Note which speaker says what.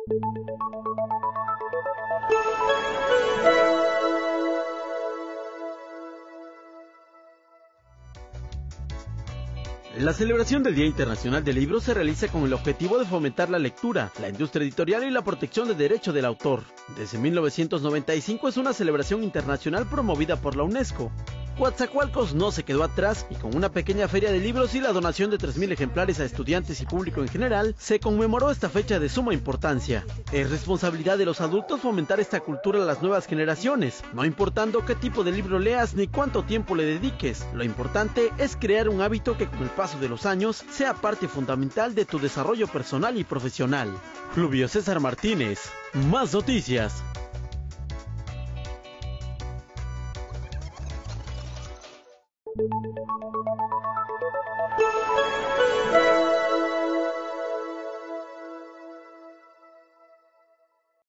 Speaker 1: La celebración del Día Internacional del Libro se realiza con el objetivo de fomentar la lectura, la industria editorial y la protección del derecho del autor. Desde 1995 es una celebración internacional promovida por la UNESCO. Coatzacoalcos no se quedó atrás y con una pequeña feria de libros y la donación de 3.000 ejemplares a estudiantes y público en general, se conmemoró esta fecha de suma importancia. Es responsabilidad de los adultos fomentar esta cultura a las nuevas generaciones, no importando qué tipo de libro leas ni cuánto tiempo le dediques. Lo importante es crear un hábito que con el paso de los años sea parte fundamental de tu desarrollo personal y profesional. Julio César Martínez, Más Noticias.